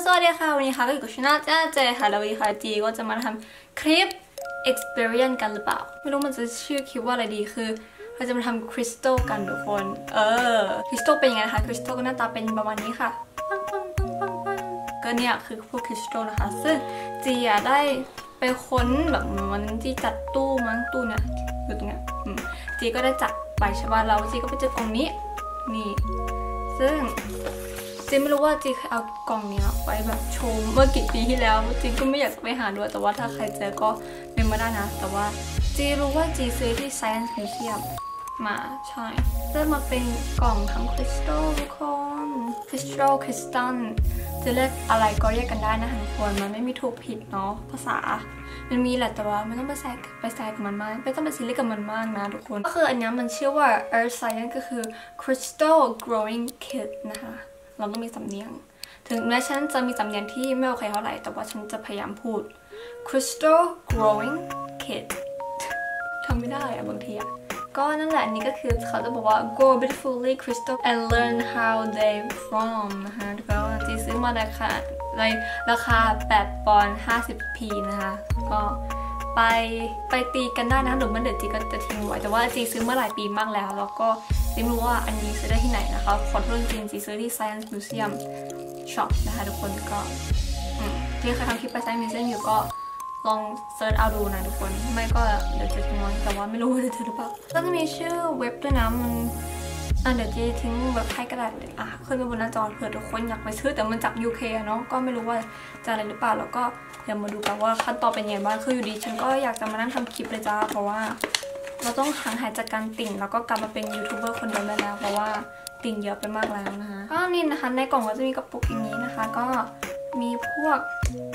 วัสดีค่ะวันนี้ค่ะก็อยู่กับช่องจ้าเจค่ะแล้ววันนี้ค่ะจีก็จะมาทำคลิป experience กันหรือเปล่าไม่รู้มันจะชื่อคลิปว่าอะไรดีคือเราจะมาทำคริสตัลกันทุกคนคริสตัลเป็นยังไงนะคะคริสตัลก็หน้าตาเป็นประมาณนี้ค่ะก็เนี่ยคือพวกคริสตัลนะคะซึ่งจีได้ไปค้นแบบมันจีจัดตู้มั้งตู้เนี่ยอยู่ตรงเนี้ยจีก็ได้จัดไปใช่ป่ะแล้วจีก็ไปเจอกล่องนี้นี่ซึ่งจีไม่รู้ว่าจีเคยเอากล่องนี้ไว้แบบโชว์เมื่อกี่ปีที่แล้วจีก็ไม่อยากไปหาด้วยแต่ว่าถ้าใครเจอก็เมมมาได้นะแต่ว่าจีรู้ว่าจีซื้อที่ Science Museum มาใช่จะมาเป็นกล่องทั้งคริสตัลทุกคนคริสตัลจะเรียกอะไรก็เรียกกันได้นะทุกคนมันไม่มีถูกผิดเนาะภาษามันมีแหละแต่ว่าไม่ต้องไปแซกกับมันมากไม่ต้องไปซีเรียสกับมันมากนะทุกคนก็คืออันนี้มันชื่อว่า Earth Science ก็คือ Crystal Growing Kit นะคะเราต้องมีสำเนียงถึงแม้ฉันจะมีสำเนียงที่ไม่โอเคเท่าไหร่แต่ว่าฉันจะพยายามพูด Crystal Growing Kit ทำไม่ได้อะบางทีอะก็นั่นแหละนี่ก็คือเขาจะบอกว่า grow beautifully crystal and learn how they form นะคะทุกคนจีซื้อมาในราคา8 ปอนด์ 50p นะคะก็ไปตีกันได้นะหรือมันเดี๋ยวจีก็จะทิ้งไว้แต่ว่าจีซื้อมาหลายปีมากแล้วแล้วก็จีไม่รู้ว่าอันนี้ซื้อได้ที่ไหนนะคะขอโทษจริงจีซื้อที่ Science Museum Shop นะคะทุกคนก็ที่เคยทำคลิปไป Science Museum อยู่ก็ลองเซิร์ชเอาดูนะทุกคนไม่ก็เดี๋ยวจะทิ้งไว้แต่ว่าไม่รู้ว่าจะเจอหรือเปล่าก็จะมีชื่อเว็บด้วยนะมันเดี๋ยวจะทิ้งเว็บให้ก็ได้เลยขึ้นไปบนหน้าจอเผื่อทุกคนอยากไปซื้อแต่มันจาก UK เนาะก็ไม่รู้ว่าจะอะไรหรือเปล่าแล้วก็เดี๋ยวมาดูกันว่าขั้นตอนเป็นยังไงบ้างคืออยู่ดีฉันก็อยากจะมานั่งทำคลิปเลยจ้าเพราะว่าเราต้องห่างหายจากการติ่งแล้วก็กลับมาเป็นยูทูบเบอร์คนเดิมได้แล้วเพราะว่าติ่งเยอะไปมากแล้วนะคะก็นี่นะคะในกล่องก็จะมีกระปุกอย่างนี้นะคะก็มีพวก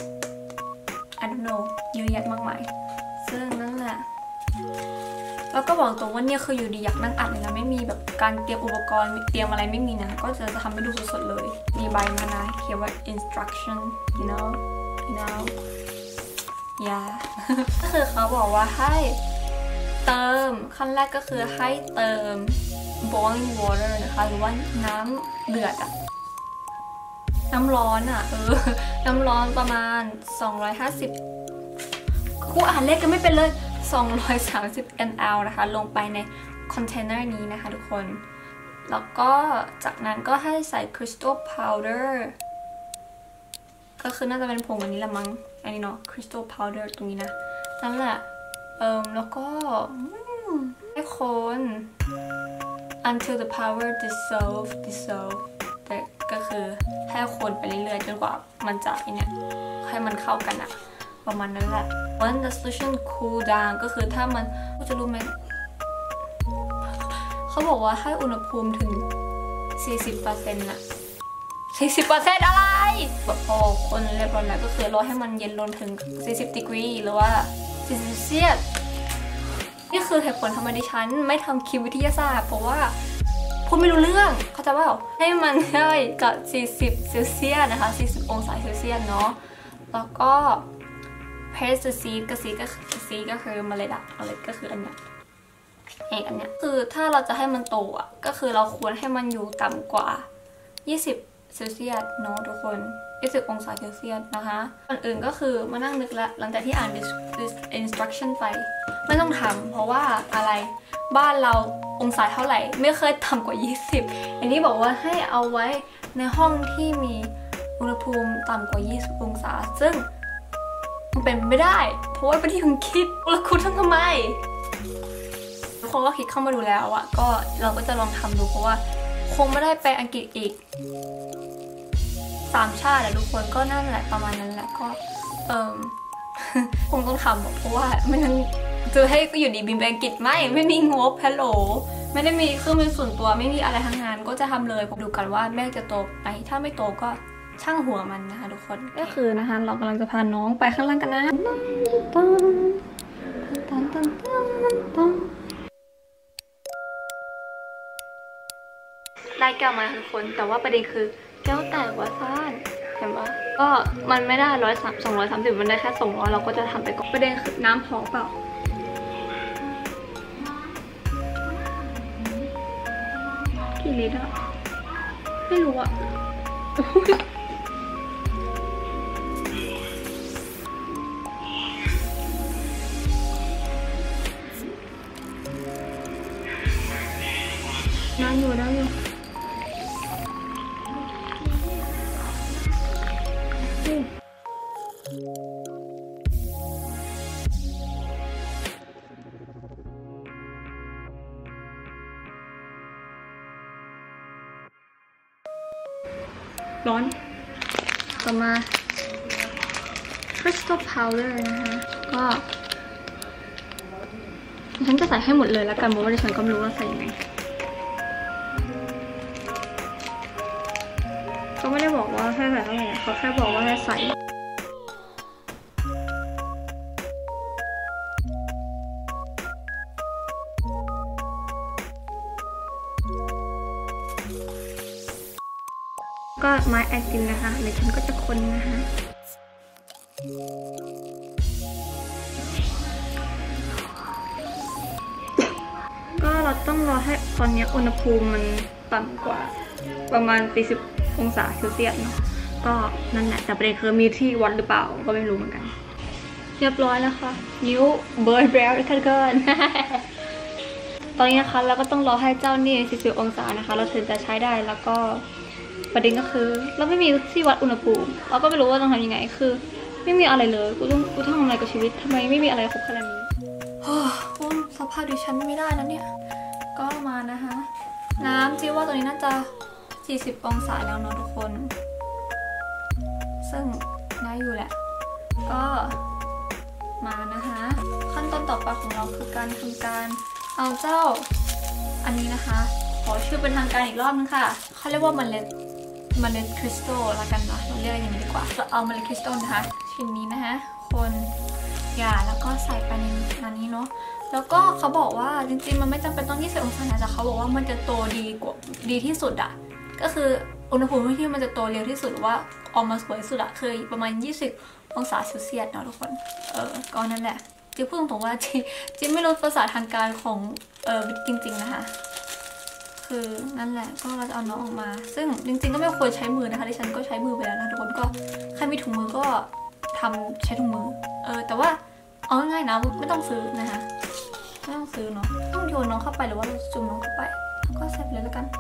I don't know เยอะแยะมากมายซึ่งนั่นแหละแล้วก็บอกตรงว่าเนี่ยคืออยู่ดีอยากนั่งอัดเลยนะไม่มีแบบการเตรียมอุปกรณ์เตรียมอะไรไม่มีนะก็จะทำให้ดูสดๆเลยมีใบมานะเขียนว่า instruction you know yeah ก็คือเขาบอกว่าให้เติมขั้นแรกก็คือให้เติม boiling water นะคะหรือว่าน้ำเดือดน้ำร้อนน้ำร้อนประมาณ250กูอ่านเลขกันไม่เป็นเลย230 ml นะคะลงไปในคอนเทนเนอร์นี้นะคะทุกคนแล้วก็จากนั้นก็ให้ใส่ crystal powder ก็คือน่าจะเป็นผงอันนี้ละมั้งอันนี้เนาะ crystal powder ตรงนี้นะนั่นแหละแล้วก็ให้คน until the powder dissolve แต่ก็คือให้คนไปเรื่อยๆจนกว่ามันจะเนี่ยให้มันเข้ากันอะประมาณนั้นแหละ when the solution cool down ก็คือถ้ามันจะรู้ไหมเขาบอกว่าให้อุณหภูมิถึง 40% น่ะ 40% อะไรแบบพอคนเรียบร้อยแล้วก็คือรอให้มันเย็นลงถึง40 degree หรือว่า40 celsius นี่คือเหตุผลทำไมดิฉันไม่ทำคลิปวิทยาศาสตร์เพราะว่าพูดไม่รู้เรื่องเขาจะว่าให้มันได้กับ40 เซลเซียสนะคะ40 องศาเซลเซียสเนาะแล้วก็ press the seed ก็คือเมล็ดก็คืออันเนี้ยอันเนี้ยคือถ้าเราจะให้มันโตก็คือเราควรให้มันอยู่ต่ำกว่า20 เซลเซียสเนาะทุกคน20 องศาเซลเซียสนะคะก่อนอื่นก็คือมานั่งนึกละหลังจากที่อ่าน instruction ไปไม่ต้องทำเพราะว่าอะไรบ้านเราองศาเท่าไหร่ไม่เคยต่ำกว่า20อันนี้บอกว่าให้เอาไว้ในห้องที่มีอุณหภูมิต่ำกว่า20 องศาซึ่งมันเป็นไม่ได้เพราะว่าเป็นที่คุณคิดแล้วคุณทำไมทุกคนก็คิดเข้ามาดูแล้วก็เราก็จะลองทำดูเพราะว่าคงไม่ได้ไปอังกฤษอีก3 ชาติทุกคนก็นั่นแหละประมาณนั้นแหละก็คงต้องทำเพราะว่าไม่งั้นจะให้ก็อยู่ดีบินไปอังกฤษไม่มีงบฮัลโหลไม่ได้มีเครื่องมือส่วนตัวไม่มีอะไรทั้งนั้นก็จะทำเลยผมดูกันว่าแม่จะโตไหมถ้าไม่โตก็ช่างหัวมันนะคะทุกคนก็คือนะคะเรากำลังจะพาน้องไปข้างล่างกันนะได้แก้วมาทุกคนแต่ว่าประเด็นคือแก้วแตกว่าซ่านเห็นปะก็มันไม่ได้230มันได้แค่200เราก็จะทำไปก่อนประเด็นคือน้ำพอเปล่ากี่ลิตรไม่รู้ร้อนต่อมา crystal powder นะคะก็ฉันจะใส่ให้หมดเลยแล้วกันเพราะว่าดิฉันก็ไม่รู้ว่าใส่ยังไงเขาไม่ได้บอกว่าให้ใส่เท่าไหร่เขาแค่บอกว่าให้ใส่ก็ไม้ไอติมนะคะเดี๋ยวฉันก็จะคนนะคะก็เราต้องรอให้ตอนนี้อุณหภูมิมันต่ำกว่าประมาณ40 องศาเซลเซียสเนาะก็นั่นแหละแต่ประเด็นคือมีที่วัดหรือเปล่าก็ไม่รู้เหมือนกันเรียบร้อยแล้วค่ะนิ้วเบิร์นแล้วกันเกิน ตอนนี้นะคะเราก็ต้องรอให้เจ้านี่40 องศานะคะเราถึงจะใช้ได้แล้วก็ประเด็นก็คือเราไม่มีที่วัดอุณหภูมิเราก็ไม่รู้ว่าต้องทำยังไงคือไม่มีอะไรเลยกูต้องทำอะไรกับชีวิตทำไมไม่มีอะไรครบขนาดนี้สภาพดิฉันไม่ได้นะเนี่ยก็มานะคะน้ำจีว่าตอนนี้น่าจะ40 องศาแล้วเนาะทุกคนซึ่งได้อยู่แหละก็มานะคะขั้นตอนต่อไปของเราคือการทำการเอาเจ้าอันนี้นะคะขอชื่อเป็นทางการอีกรอบนึงค่ะเขาเรียกว่าเมล็ดคริสตัลละกันเนาะเราเรียกอย่างนี้ดีกว่าเราเอาเมล็ดคริสตัลนะคะชิ้นนี้นะคะคนแล้วก็ใส่ไปในนี้เนาะแล้วก็เขาบอกว่าจริงๆมันไม่จำเป็นต้อง20 องศาแต่เขาบอกว่ามันจะโตดีที่สุดอะก็คืออุณหภูมิที่มันจะโตเร็วที่สุดว่าออกมาสวยสุดอะคือประมาณ20 องศาเซลเซียสเนาะทุกคนก็นั่นแหละจีพูดตรงๆว่าจีไม่รู้ภาษาทางการของจริงๆนะคะคือนั่นแหละก็เราจะเอาน้องออกมาซึ่งจริงๆก็ไม่ควรใช้มือนะคะดิฉันก็ใช้มือไปแล้วนะทุกคนก็ใครมีถุงมือก็ใช้ถุงมือแต่ว่าเอาง่ายๆนะไม่ต้องซื้อนะคะไม่ต้องซื้อเนาะต้องโยนน้องเข้าไปหรือว่าเราจุ่มน้องเข้าไปแล้วก็ใส่ไปเลยแล้วกัน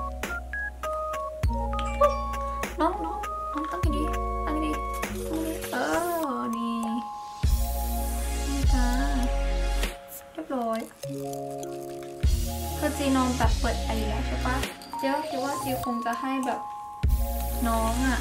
น้องตั้งดีนี่จ้าเรียบร้อยคือจีน้องแบบเปิดไอแล้วใช่ปะเจ๊ก็คิดว่าจีคงจะให้แบบน้องอ่ะ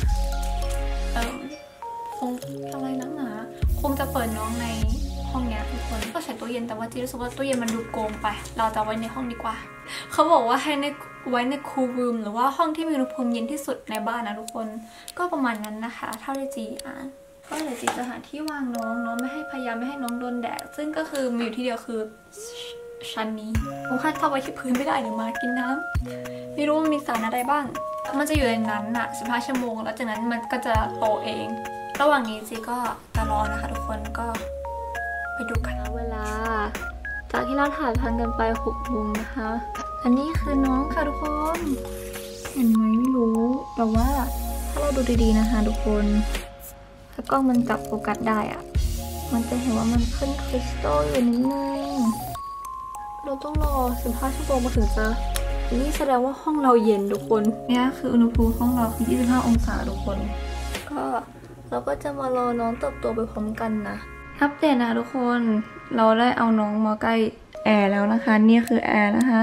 คงอะไรนักหนาคงจะเปิดน้องในห้องเนี้ยทุกคนก็ใช้ตู้เย็นแต่ว่าจีรู้สึกว่าตู้เย็นมันดูโกงไปเราจะไว้ในห้องดีกว่าเขาบอกว่าให้ไว้ในคูลรูมหรือว่าห้องที่มีอุณหภูมิเย็นที่สุดในบ้านนะทุกคนก็ประมาณนั้นนะคะเท่าที่จีอ่านก็เลยจีจะหาที่วางน้องพยายามไม่ให้น้องโดนแดดซึ่งก็คือมีอยู่ที่เดียวคือชั้นนี้ผมคาดเข้าไว้ที่พื้นไม่ได้เดี๋ยวมากินน้ำไม่รู้มันมีสารอะไรบ้างมันจะอยู่ในนั้นอะ15 ชั่วโมงแล้วจากนั้นมันก็จะโตเองระหว่างนี้จีก็จะรอนะคะทุกคนก็ไปดูกันเวลาจากที่เราถ่ายทันกันไป6 โมงนะคะอันนี้คือน้องค่ะทุกคนเห็นไหมไม่รู้แต่ว่าถ้าเราดูดีๆนะคะทุกคนถ้ากล้องมันจับโฟกัสได้อะมันจะเห็นว่ามันขึ้นคริสตัลอยู่นิดนึงเราต้องรอ15 ชั่วโมงมาถึงจะนี่แสดงว่าห้องเราเย็นทุกคนเนี่ยคืออุณหภูมิห้องเราคือ25 องศาทุกคนก็เราก็จะมารอน้องเติบโตไปพร้อมกันนะอัปเดตนะทุกคนเราได้เอาน้องมาใกล้แอร์แล้วนะคะนี่คือแอร์นะคะ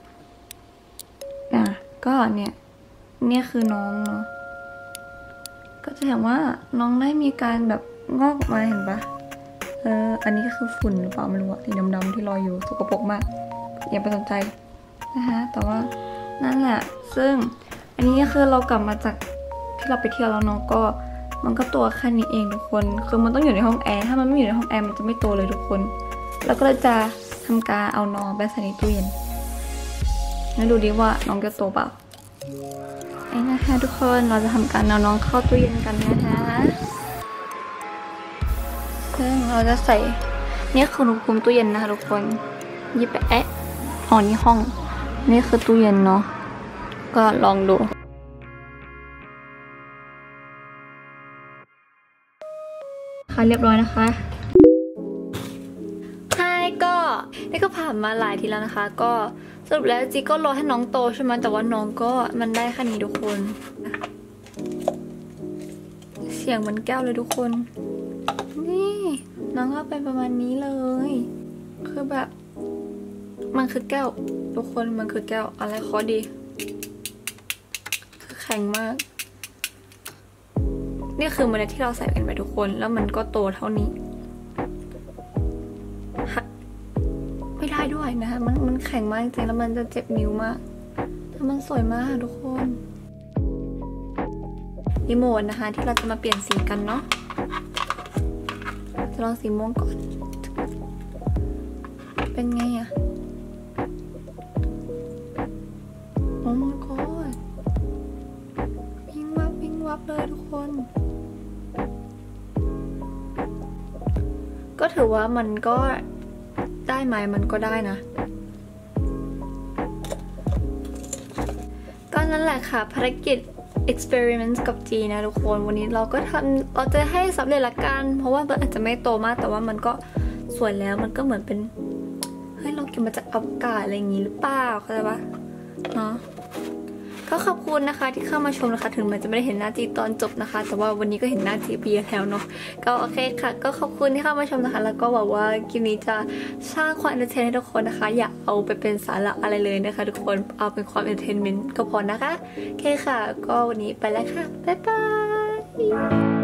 ก็เนี่ยคือน้องเนาะก็จะเห็นว่าน้องได้มีการแบบงอกออกมาเห็นปะอันนี้ก็คือฝุ่นหรือเปล่าไม่รู้อะสีดำๆที่ลอยอยู่สกปรกมากอย่าไปสนใจนะคะแต่ว่านั่นแหละซึ่งอันนี้คือเรากลับมาจากที่เราไปเที่ยวแล้วน้องก็มันก็ตัวแค่นี้เองทุกคนคือมันต้องอยู่ในห้องแอร์ถ้ามันไม่อยู่ในห้องแอร์มันจะไม่โตเลยทุกคนแล้วก็จะทำการเอาน้องไปใส่ในตู้เย็นแล้วดูดิว่าน้องจะโตเปล่าไอ้นะคะทุกคนเราจะทำการเอาน้องเข้าตู้เย็นกันนะคะซึ่งเราจะใส่นี่คืออุณหภูมิตู้เย็นนะคะทุกคนยิบไปนี่ห้องนี่คือตู้เย็นเนาะก็ลองดูค่ะเรียบร้อยนะคะนี่ก็ผ่านมาหลายทีแล้วนะคะก็สรุปแล้วจีก็รอให้น้องโตใช่ไหมแต่ว่าน้องก็มันได้แค่นี้ทุกคนเสียงเหมือนแก้วเลยทุกคนนี่น้องก็เป็นประมาณนี้เลยคือแบบมันคือแก้วทุกคนมันคือแก้วอะไรขอดีคือแข็งมากนี่คือเมล็ดที่เราใส่กันไปทุกคนแล้วมันก็โตเท่านี้ไม่ได้ด้วยนะคะมันแข็งมากจริงแล้วมันจะเจ็บนิ้วมากแต่มันสวยมากทุกคนรีโมทนะคะที่เราจะมาเปลี่ยนสีกันเนาะจะลองสีม่วงก่อนเป็นไงอะโอ้my godวิ่งวับเลยทุกคนก็ถือว่ามันก็ได้ไหมมันก็ได้นะก็นั่นแหละค่ะภารกิจ experiment กับ G นะทุกคนวันนี้เราจะให้สำเร็จละกันเพราะว่ามันอาจจะไม่โตมากแต่ว่ามันก็สวยแล้วมันก็เหมือนเป็นเฮ้ยเราเก็บมาจากอวกาศอะไรอย่างงี้หรือเปล่าเข้าใจปะเนาะก็ขอบคุณนะคะที่เข้ามาชมนะคะถึงมันจะไม่ได้เห็นหน้าจีตอนจบนะคะแต่ว่าวันนี้ก็เห็นหน้าจีไปเยอะแล้วเนาะก็โอเคค่ะก็ขอบคุณที่เข้ามาชมนะคะแล้วก็หวังว่าคลิปนี้จะสร้างความเอนเตอร์เทนให้ทุกคนนะคะอย่าเอาไปเป็นสาระอะไรเลยนะคะทุกคนเอาเป็นความเอนเตอร์เทนเมนต์ก็พอนะคะโอเคค่ะก็วันนี้ไปแล้วค่ะบ๊ายบาย